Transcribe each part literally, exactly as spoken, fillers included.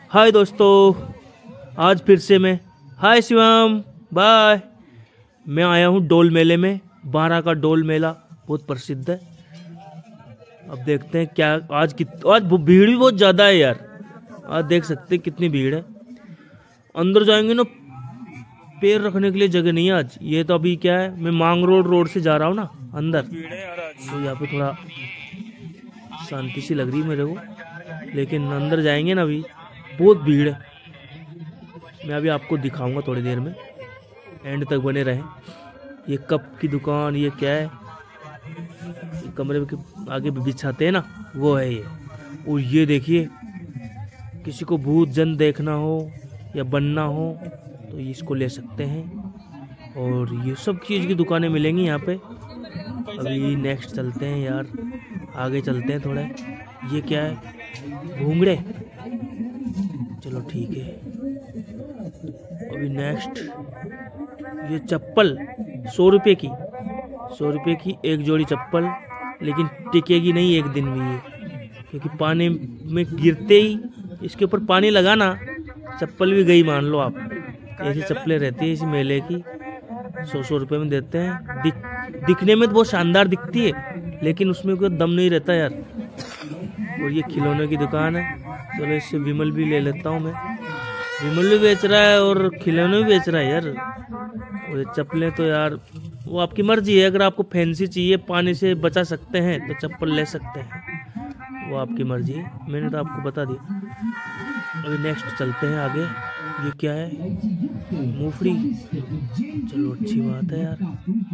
हाय दोस्तों, आज फिर से मैं हाय शिवम बाय मैं आया हूँ डोल मेले में। बारह का डोल मेला बहुत प्रसिद्ध है। अब देखते हैं क्या आज कित आज भीड़ भी बहुत ज़्यादा है यार। आज देख सकते हैं कितनी भीड़ है। अंदर जाएंगे ना, पैर रखने के लिए जगह नहीं है आज। ये तो अभी क्या है, मैं मांग रोड रोड से जा रहा हूँ ना अंदर, तो यहाँ पे थोड़ा शांति सी लग रही है मेरे को, लेकिन अंदर जाएंगे ना अभी बहुत भीड़ है। मैं अभी आपको दिखाऊंगा थोड़ी देर में, एंड तक बने रहें। ये कप की दुकान, ये क्या है, ये कमरे के आगे बिछाते हैं ना, वो है ये। और ये देखिए, किसी को भूत जन देखना हो या बनना हो तो इसको ले सकते हैं। और ये सब चीज़ की दुकानें मिलेंगी यहाँ पे। अभी नेक्स्ट चलते हैं यार, आगे चलते हैं थोड़ा। ये क्या है, घूंगड़े, चलो ठीक है। अभी नेक्स्ट ये चप्पल सौ रुपये की सौ रुपये की एक जोड़ी चप्पल, लेकिन टिकेगी नहीं एक दिन भी ये, क्योंकि पानी में गिरते ही इसके ऊपर पानी लगाना, चप्पल भी गई मान लो आप। ऐसी चप्पलें रहती है इस मेले की, सौ सौ रुपये में देते हैं। दिख दिखने में तो बहुत शानदार दिखती है, लेकिन उसमें कोई दम नहीं रहता यार। और ये खिलौने की दुकान है। चलो इससे विमल भी ले लेता हूँ मैं। विमल भी बेच रहा है और खिलौने भी बेच रहा है यार। और ये चप्पलें तो यार वो आपकी मर्जी है। अगर आपको फैंसी चाहिए, पानी से बचा सकते हैं, तो चप्पल ले सकते हैं, वो आपकी मर्जी है। मैंने तो आपको बता दिया। अभी नेक्स्ट चलते हैं आगे। ये क्या है, मूंगफली, चलो अच्छी बात है यार।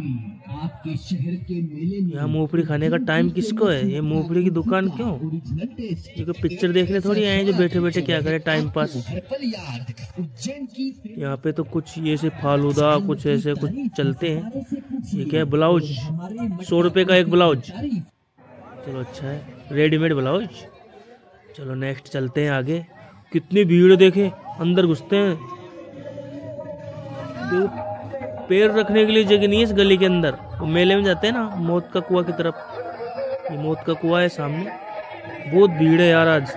यहाँ मूंगफली खाने का टाइम किसको है? ये मूंगफली की दुकान क्यों? ये कोई पिक्चर देखने थोड़ी आए हैं जो बैठे बैठे क्या करे टाइम पास। यहाँ पे तो कुछ ये से फालूदा कुछ ऐसे कुछ चलते हैं। ये क्या है, ब्लाउज, सौ रुपये का एक ब्लाउज, चलो अच्छा है, रेडीमेड ब्लाउज। चलो नेक्स्ट चलते हैं आगे। कितनी भीड़ देखे, अंदर घुसते हैं। पैर रखने के लिए जगह नहीं है इस गली के अंदर। वो मेले में जाते हैं ना मौत का कुआं की तरफ, ये मौत का कुआं है सामने। बहुत भीड़ है यार आज।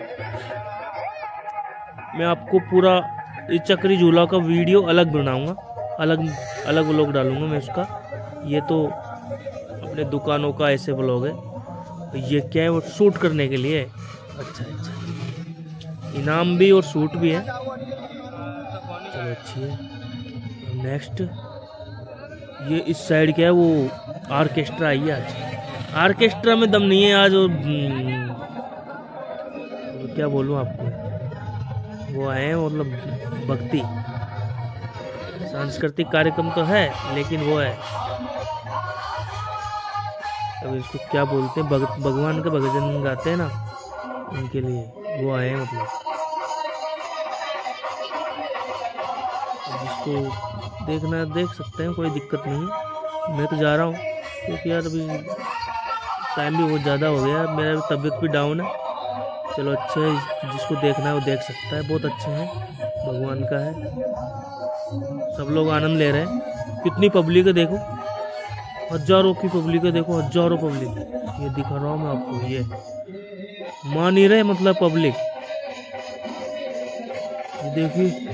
मैं आपको पूरा इस चक्री झूला का वीडियो अलग बनाऊंगा, अलग अलग व्लॉग डालूंगा मैं उसका। ये तो अपने दुकानों का ऐसे व्लॉग है। ये क्या है, वो शूट करने के लिए। अच्छा अच्छा, इनाम भी और सूट भी है, चलो अच्छी है। नेक्स्ट ये इस साइड क्या है, वो आर्केस्ट्रा आई है आज। आर्केस्ट्रा में दम नहीं है आज। और क्या बोलूँ आपको, वो आए हैं मतलब भक्ति सांस्कृतिक कार्यक्रम तो है, लेकिन वो है अब इसको क्या बोलते हैं, भग, भगवान के भजन गाते हैं ना, उनके लिए वो आए हैं। मतलब जिसको देखना देख सकते हैं, कोई दिक्कत नहीं है। मैं तो जा रहा हूँ क्योंकि यार अभी टाइम भी बहुत ज़्यादा हो गया, मेरा भी तबीयत भी डाउन है। चलो अच्छा है, जिसको देखना है वो देख सकता है। बहुत अच्छे हैं, भगवान का है, सब लोग आनंद ले रहे हैं। कितनी पब्लिक है देखो, हजारों की पब्लिक है, देखो हजारों पब्लिक। ये दिखा रहा हूँ मैं आपको, ये मान नहीं रहे मतलब पब्लिक। देखिए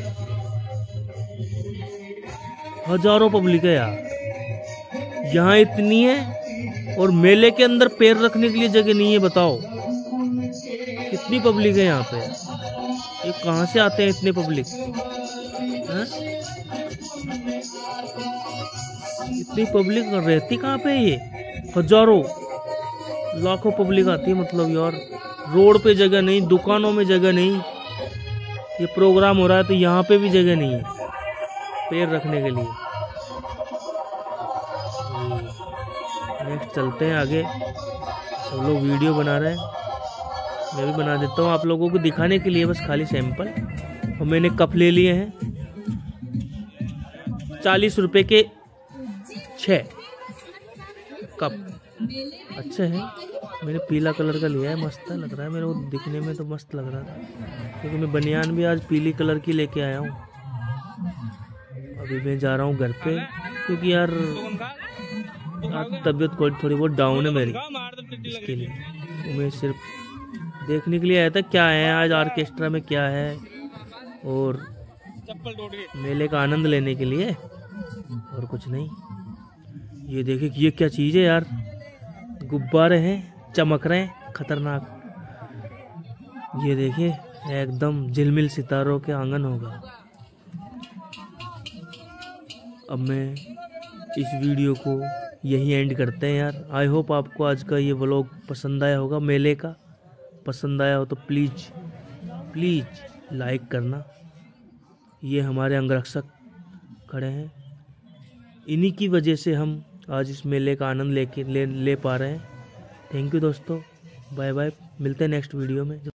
हजारों पब्लिक है यार, यहाँ इतनी है और मेले के अंदर पैर रखने के लिए जगह नहीं है। बताओ कितनी पब्लिक है यहाँ पे, ये कहाँ से आते हैं इतने पब्लिक है? इतनी पब्लिक रहती कहाँ पे? ये हजारों लाखों पब्लिक आती है। मतलब यार रोड पे जगह नहीं, दुकानों में जगह नहीं। ये प्रोग्राम हो रहा है तो यहाँ पे भी जगह नहीं है पैर रखने के लिए। नेक्स्ट चलते हैं आगे। सब लोग वीडियो बना रहे हैं, मैं भी बना देता हूँ आप लोगों को दिखाने के लिए, बस खाली सैंपल। और मैंने कप ले लिए हैं चालीस रुपए के छः कप, अच्छे हैं। मैंने पीला कलर का लिया है, मस्त लग रहा है मेरे को दिखने में, तो मस्त लग रहा था। क्योंकि मैं बनियान भी आज पीली कलर की लेके आया हूँ। अभी मैं जा रहा हूँ घर पे, क्योंकि यार तबीयत थोड़ी बहुत डाउन है मेरी, इसके लिए तो मैं सिर्फ देखने के लिए आया था क्या है आज ऑर्केस्ट्रा में, क्या है और मेले का आनंद लेने के लिए, और कुछ नहीं। ये देखिए ये क्या चीज़ है यार, गुब्बारे हैं, चमक रहे हैं, खतरनाक। ये देखिए एकदम झिलमिल सितारों के आंगन होगा। अब मैं इस वीडियो को यही एंड करते हैं यार। आई होप आपको आज का ये व्लॉग पसंद आया होगा। मेले का पसंद आया हो तो प्लीज़ प्लीज़ लाइक करना। ये हमारे अंगरक्षक खड़े हैं, इन्हीं की वजह से हम आज इस मेले का आनंद लेके ले ले पा रहे हैं। थैंक यू दोस्तों, बाय बाय, मिलते हैं नेक्स्ट वीडियो में।